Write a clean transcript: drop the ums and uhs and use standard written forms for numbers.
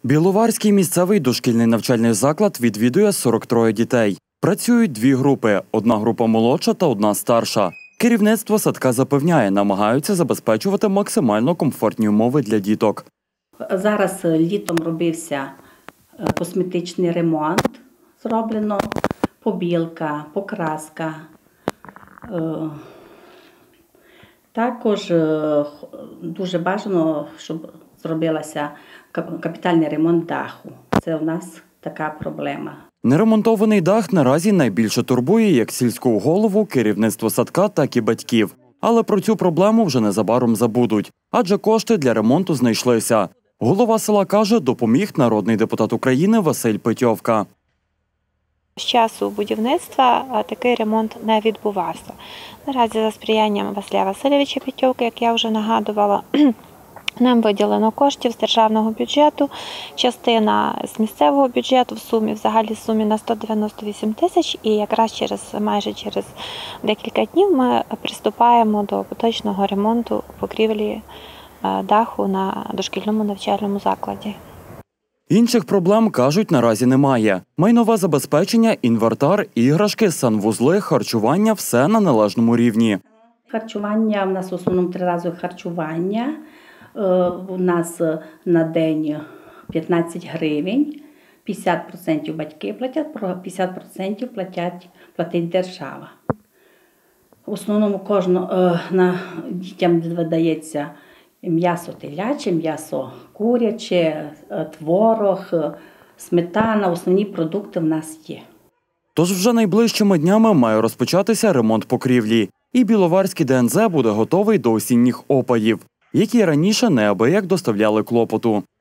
Біловарський місцевий дошкільний навчальний заклад відвідує 43 дітей. Працюють дві групи – одна група молодша та одна старша. Керівництво садка запевняє, намагаються забезпечувати максимально комфортні умови для діток. Зараз літом робився косметичний ремонт, зроблено побілка, покраска. Також дуже бажано, щоб зробилася капітальний ремонт даху. Це у нас така проблема. Неремонтований дах наразі найбільше турбує як сільську голову, керівництво садка, так і батьків. Але про цю проблему вже незабаром забудуть, адже кошти для ремонту знайшлися. Голова села каже, допоміг народний депутат України Василь Петьовка. З часу будівництва такий ремонт не відбувався. Наразі за сприянням Василя Васильовича Петьовки, як я вже нагадувала, нам виділено коштів з державного бюджету, частина з місцевого бюджету в загальній сумі на 198 тисяч. І якраз майже через декілька днів ми приступаємо до поточного ремонту покрівлі даху на дошкільному навчальному закладі. Інших проблем, кажуть, наразі немає. Майнове забезпечення, інвентар, іграшки, санвузли, харчування – все на належному рівні. Харчування, у нас в основному 3 рази харчування. У нас на день 15 гривень, 50% батьки платять, 50% платить держава. В основному дітям видається м'ясо теляче, м'ясо куряче, творог, сметана. Основні продукти в нас є. Тож вже найближчими днями має розпочатися ремонт покрівлі. І Біловарський ДНЗ буде готовий до осінніх опадів, які раніше неабияк доставляли клопоту.